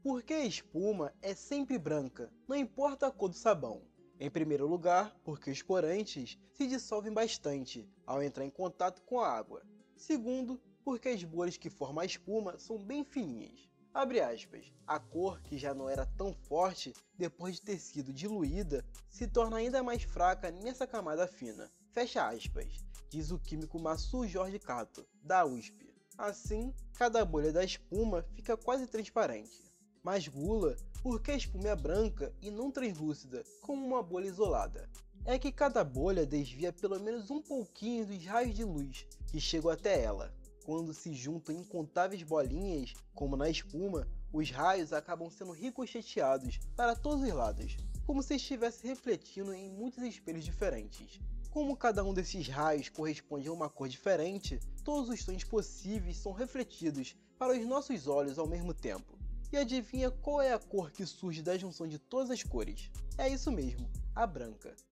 Por que a espuma é sempre branca, não importa a cor do sabão? Em primeiro lugar, porque os corantes se dissolvem bastante ao entrar em contato com a água. Segundo, porque as bolhas que formam a espuma são bem fininhas. Abre aspas, a cor, que já não era tão forte depois de ter sido diluída, se torna ainda mais fraca nessa camada fina. Fecha aspas, diz o químico Massu Jorge Cato, da USP. Assim, cada bolha da espuma fica quase transparente. Mas gula, porque a espuma é branca e não translúcida, como uma bolha isolada. É que cada bolha desvia pelo menos um pouquinho dos raios de luz que chegam até ela. Quando se juntam incontáveis bolinhas, como na espuma, os raios acabam sendo ricocheteados para todos os lados, como se estivesse refletindo em muitos espelhos diferentes. Como cada um desses raios corresponde a uma cor diferente, todos os tons possíveis são refletidos para os nossos olhos ao mesmo tempo. E adivinha qual é a cor que surge da junção de todas as cores? É isso mesmo, a branca.